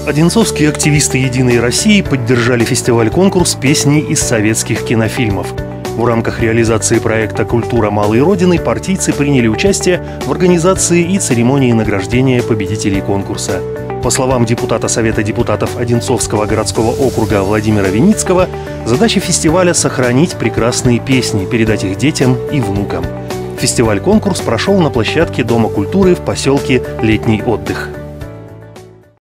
Одинцовские активисты «Единой России» поддержали фестиваль-конкурс «Песни из советских кинофильмов». В рамках реализации проекта «Культура малой Родины» партийцы приняли участие в организации и церемонии награждения победителей конкурса. По словам депутата Совета депутатов Одинцовского городского округа Владимира Виницкого, задача фестиваля — сохранить прекрасные песни, передать их детям и внукам. Фестиваль-конкурс прошел на площадке Дома культуры в поселке Летний отдых.